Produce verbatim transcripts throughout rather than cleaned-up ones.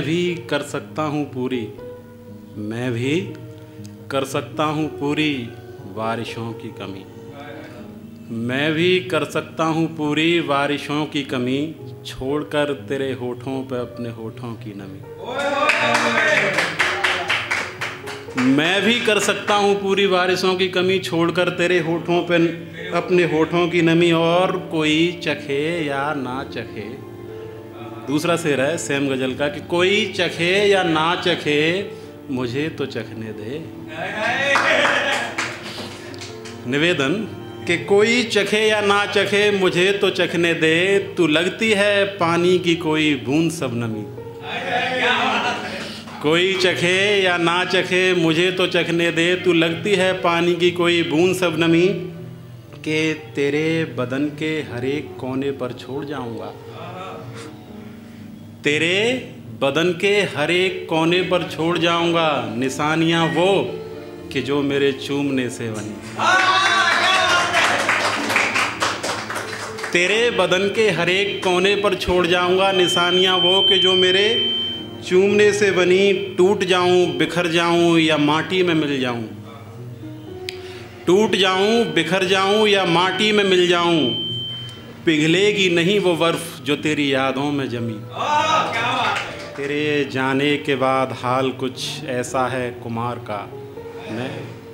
भी कर सकता हूँ पूरी, मैं भी कर सकता हूँ पूरी बारिशों की कमी। मैं भी कर सकता हूँ पूरी बारिशों की कमी, छोड़कर तेरे होठों पे अपने होठों की नमी। मैं भी कर सकता हूँ पूरी बारिशों की कमी, छोड़कर तेरे होठों पे अपने होठों की नमी। और कोई चखे या ना चखे, दूसरा शेर है सेम गजल का, कि कोई चखे या ना चखे मुझे तो चखने दे। निवेदन कि कोई चखे या ना चखे मुझे तो चखने दे, तू लगती है पानी की कोई बूंद शबनमी। कोई चखे या ना चखे मुझे तो चखने दे, तू लगती है पानी की कोई बूंद शबनमी। के तेरे बदन के हर एक कोने पर छोड़ जाऊंगा, तेरे बदन के हर एक कोने पर छोड़ जाऊंगा निशानियां वो कि जो मेरे चूमने से बनी। तेरे बदन के हर एक कोने पर छोड़ जाऊंगा निशानियां वो कि जो मेरे चूमने से बनी। टूट जाऊं बिखर जाऊं या माटी में मिल जाऊं, टूट जाऊं बिखर जाऊं या माटी में मिल जाऊं, पिघलेगी नहीं वो बर्फ जो तेरी यादों में जमी। तेरे जाने के बाद हाल कुछ ऐसा है कुमार का, मैं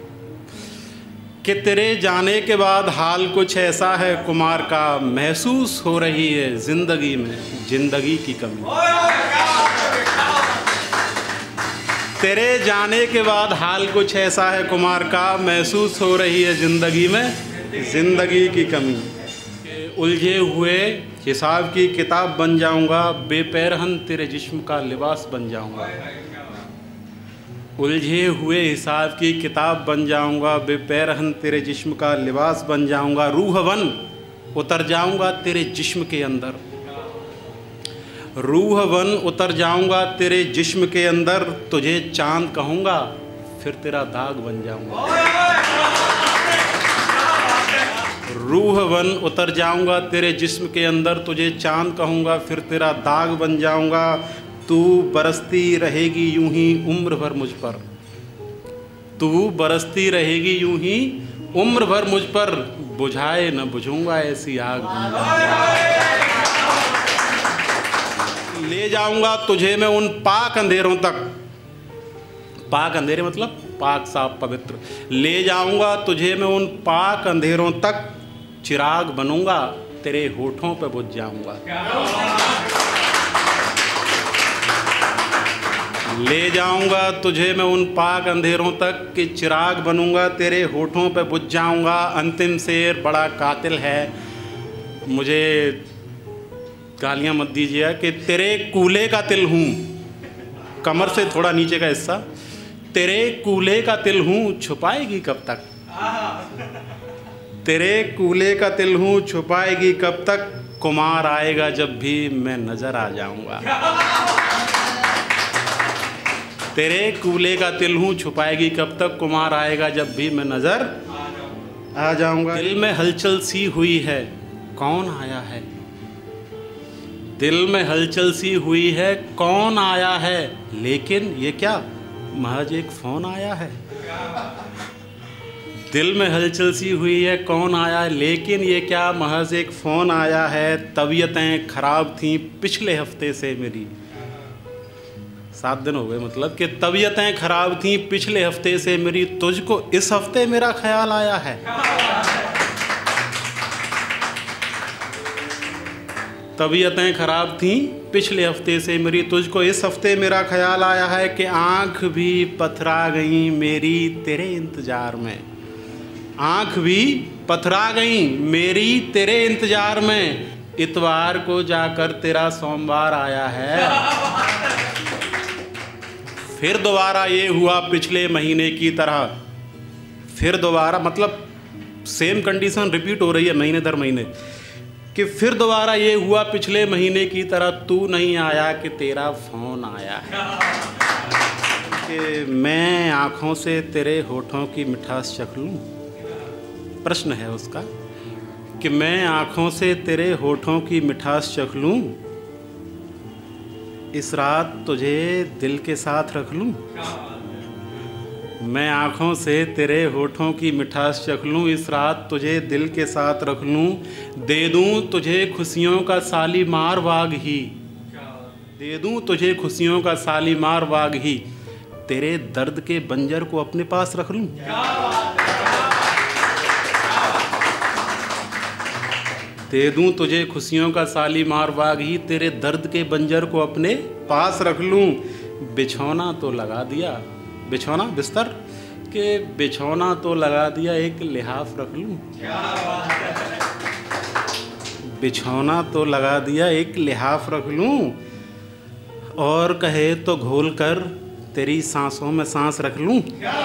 कि तेरे जाने के बाद हाल कुछ ऐसा है कुमार का, महसूस हो रही है जिंदगी में जिंदगी की कमी। तेरे जाने के बाद हाल कुछ ऐसा है कुमार का, महसूस हो रही है जिंदगी में जिंदगी की कमी। उलझे हुए हिसाब की किताब बन जाऊंगा, बेपैरहन तेरे जिस्म का लिबास बन जाऊंगा। उलझे हुए हिसाब की किताब बन जाऊंगा, बेपैरहन तेरे जिस्म का लिबास बन जाऊंगा। रूहवन उतर जाऊंगा तेरे जिस्म के अंदर, रूहवन उतर जाऊंगा तेरे जिस्म के अंदर, तुझे चांद कहूँगा फिर तेरा दाग बन जाऊंगा। रूहवन उतर जाऊंगा तेरे जिस्म के अंदर, तुझे चांद कहूँगा फिर तेरा दाग बन जाऊंगा। तू बरसती रहेगी यूं ही उम्र भर मुझ पर, तू बरसती रहेगी यूं ही उम्र भर मुझ पर, बुझाए न बुझूंगा ऐसी आग बन जाऊंगा। ले जाऊंगा तुझे मैं उन पाक अंधेरों तक, पाक अंधेरे मतलब पाक साफ पवित्र, ले जाऊंगा तुझे मैं उन पाक अंधेरों तक, चिराग बनूंगा तेरे होठों पे बुझ जाऊंगा। ले जाऊंगा तुझे मैं उन पाक अंधेरों तक कि चिराग बनूंगा तेरे होठों पे बुझ जाऊंगा। अंतिम शेर बड़ा कातिल है, मुझे गालियां मत दीजिए, कि तेरे कूले का तिल हूँ, कमर से थोड़ा नीचे का हिस्सा, तेरे कूले का तिल हूँ छुपाएगी कब तक, तेरे कूले का तिल हूँ छुपाएगी कब तक, कुमार आएगा जब भी मैं नजर आ जाऊंगा। तेरे कूले का तिल हूँ छुपाएगी कब तक, कुमार आएगा जब भी मैं नजर आ जाऊंगा। दिल में हलचल सी हुई है कौन आया है, दिल में हलचल सी हुई है कौन आया है, लेकिन ये क्या महज एक फोन आया है। दिल में हलचल सी हुई है कौन आया है, लेकिन ये क्या महज एक फ़ोन आया है। तबीयतें ख़राब थीं पिछले हफ्ते से मेरी, सात दिन हो गए, मतलब कि तबीयतें ख़राब थीं पिछले हफ्ते से मेरी, तुझको इस हफ्ते मेरा ख्याल आया है। तबीयतें ख़राब थीं पिछले हफ्ते से मेरी, तुझको इस हफ्ते मेरा ख्याल आया है। कि आँख भी पथरा गई मेरी तेरे इंतज़ार में, आँख भी पथरा गई मेरी तेरे इंतज़ार में, इतवार को जाकर तेरा सोमवार आया है। फिर दोबारा ये हुआ पिछले महीने की तरह, फिर दोबारा मतलब सेम कंडीशन रिपीट हो रही है महीने दर महीने, कि फिर दोबारा ये हुआ पिछले महीने की तरह, तू नहीं आया कि तेरा फ़ोन आया है। कि मैं आँखों से तेरे होठों की मिठास चख लूँ, प्रश्न है उसका, कि मैं आँखों से तेरे होठों की मिठास चख लूँ, इस रात तुझे दिल के साथ रख लूं, मैं आँखों से तेरे होठों की मिठास चख लूं, इस रात तुझे दिल के साथ रख लूं, दे दूं तुझे खुशियों का सालीमार बाग ही, दे दूं तुझे खुशियों का सालीमार बाग ही, तेरे दर्द के बंजर को अपने पास रख लूं। दे दूं तुझे खुशियों का सालीमार बाग ही, तेरे दर्द के बंजर को अपने पास रख लूं। बिछौना तो लगा दिया, बिछौना बिस्तर के बिछौना तो लगा दिया, एक लिहाफ रख लूं। बिछौना तो लगा दिया, एक लिहाफ रख लूं, और कहे तो घोल कर तेरी सांसों में सांस रख लूं।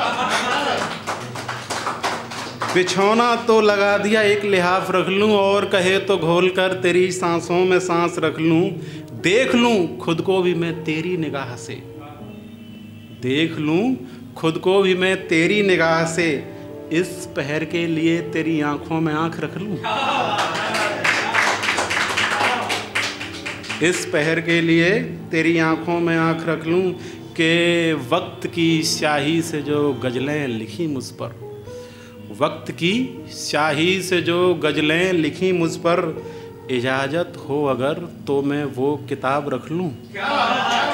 बिछौना तो लगा दिया, एक लिहाफ रख लूं, और कहे तो घोल कर तेरी सांसों में सांस रख लूं। देख लूं खुद को भी मैं तेरी निगाह से, देख लूं खुद को भी मैं तेरी निगाह से, इस पहर के लिए तेरी आंखों में आंख रख लूं। इस पहर के लिए तेरी आंखों में आंख रख लूं, कि वक्त की स्याही से जो गज़लें लिखी मुझ पर, वक्त की स्याही से जो गज़लें लिखी मुझ पर, इजाज़त हो अगर तो मैं वो किताब रख लूं।